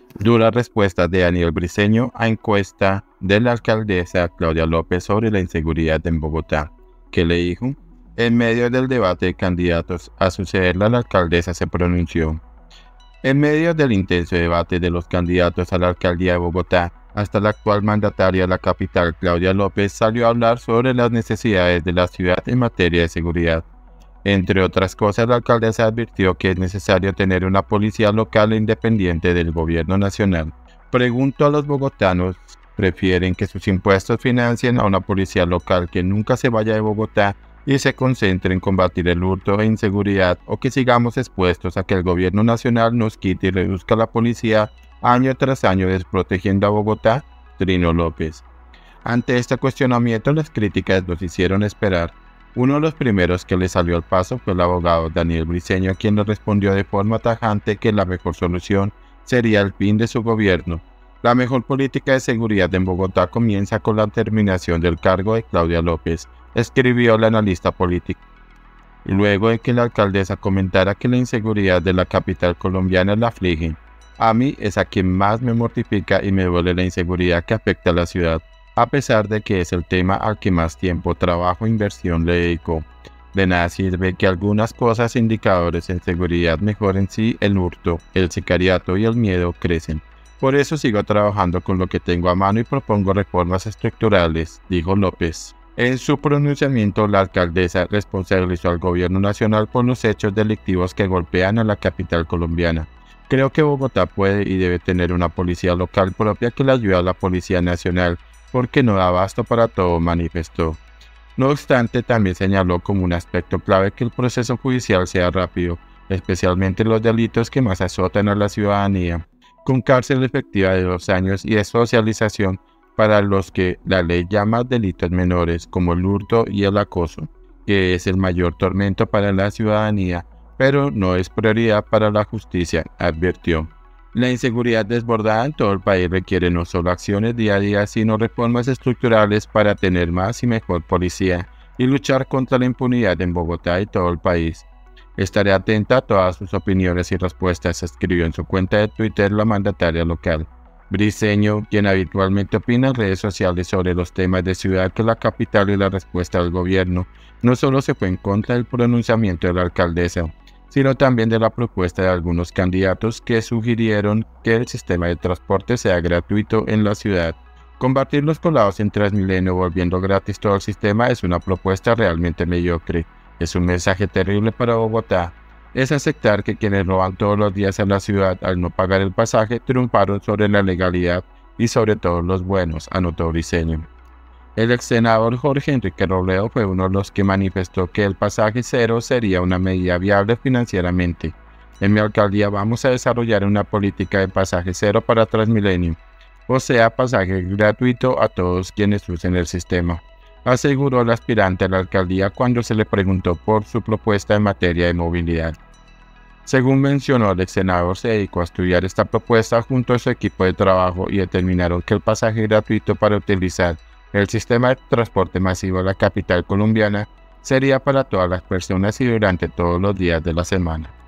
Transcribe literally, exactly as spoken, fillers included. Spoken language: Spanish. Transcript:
Dura respuesta de Daniel Briceño a encuesta de la alcaldesa Claudia López sobre la inseguridad en Bogotá. ¿Qué le dijo? En medio del debate de candidatos a sucederla, la alcaldesa se pronunció. En medio del intenso debate de los candidatos a la alcaldía de Bogotá, hasta la actual mandataria de la capital, Claudia López, salió a hablar sobre las necesidades de la ciudad en materia de seguridad. Entre otras cosas, la alcaldesa advirtió que es necesario tener una policía local e independiente del gobierno nacional. Preguntó a los bogotanos, ¿prefieren que sus impuestos financien a una policía local que nunca se vaya de Bogotá y se concentre en combatir el hurto e inseguridad, o que sigamos expuestos a que el gobierno nacional nos quite y reduzca la policía año tras año desprotegiendo a Bogotá? Trino López. Ante este cuestionamiento, las críticas nos hicieron esperar. Uno de los primeros que le salió al paso fue el abogado Daniel Briceño, quien le respondió de forma tajante que la mejor solución sería el fin de su gobierno. La mejor política de seguridad en Bogotá comienza con la terminación del cargo de Claudia López, escribió el analista político. Luego de que la alcaldesa comentara que la inseguridad de la capital colombiana la aflige. A mí es a quien más me mortifica y me duele la inseguridad que afecta a la ciudad, a pesar de que es el tema al que más tiempo, trabajo e inversión le dedico. De nada sirve que algunas cosas indicadores en seguridad mejoren si el hurto, el sicariato y el miedo crecen. Por eso sigo trabajando con lo que tengo a mano y propongo reformas estructurales, dijo López. En su pronunciamiento, la alcaldesa responsabilizó al gobierno nacional por los hechos delictivos que golpean a la capital colombiana. Creo que Bogotá puede y debe tener una policía local propia que le ayude a la Policía Nacional, porque no da abasto para todo, manifestó. No obstante, también señaló como un aspecto clave que el proceso judicial sea rápido, especialmente los delitos que más azotan a la ciudadanía, con cárcel efectiva de dos años y de socialización para los que la ley llama delitos menores, como el hurto y el acoso, que es el mayor tormento para la ciudadanía, pero no es prioridad para la justicia, advirtió. La inseguridad desbordada en todo el país requiere no solo acciones día a día, sino reformas estructurales para tener más y mejor policía y luchar contra la impunidad en Bogotá y todo el país. Estaré atenta a todas sus opiniones y respuestas, escribió en su cuenta de Twitter la mandataria local. Briceño, quien habitualmente opina en redes sociales sobre los temas de ciudad que la capital y la respuesta del gobierno, no solo se fue en contra del pronunciamiento de la alcaldesa, sino también de la propuesta de algunos candidatos que sugirieron que el sistema de transporte sea gratuito en la ciudad. Combatir los colados en Transmilenio volviendo gratis todo el sistema es una propuesta realmente mediocre. Es un mensaje terrible para Bogotá. Es aceptar que quienes roban todos los días a la ciudad al no pagar el pasaje triunfaron sobre la legalidad y sobre todo los buenos, anotó Briceño. El ex senador Jorge Enrique Robledo fue uno de los que manifestó que el pasaje cero sería una medida viable financieramente. En mi alcaldía vamos a desarrollar una política de pasaje cero para Transmilenio, o sea, pasaje gratuito a todos quienes usen el sistema, aseguró el aspirante a la alcaldía cuando se le preguntó por su propuesta en materia de movilidad. Según mencionó, el ex senador se dedicó a estudiar esta propuesta junto a su equipo de trabajo y determinaron que el pasaje gratuito para utilizar el sistema de transporte masivo de la capital colombiana sería para todas las personas y durante todos los días de la semana.